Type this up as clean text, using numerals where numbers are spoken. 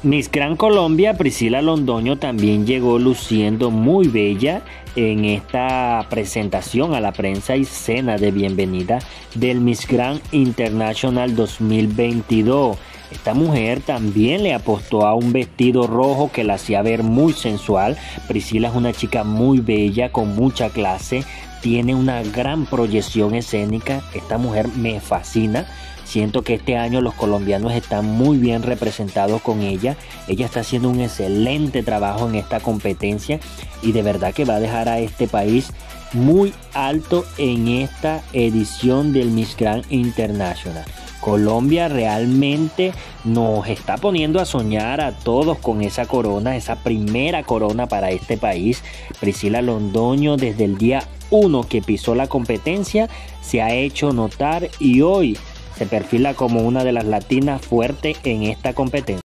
Miss Gran Colombia, Priscila Londoño, también llegó luciendo muy bella en esta presentación a la prensa y cena de bienvenida del Miss Gran International 2022. Esta mujer también le apostó a un vestido rojo que la hacía ver muy sensual. Priscila es una chica muy bella, con mucha clase, tiene una gran proyección escénica. Esta mujer me fascina. Siento que este año los colombianos están muy bien representados con ella. Ella está haciendo un excelente trabajo en esta competencia y de verdad que va a dejar a este país muy alto en esta edición del Miss Grand International. Colombia realmente nos está poniendo a soñar a todos con esa corona, esa primera corona para este país. Priscila Londoño, desde el día 1 que pisó la competencia, se ha hecho notar y hoy se perfila como una de las latinas fuertes en esta competencia.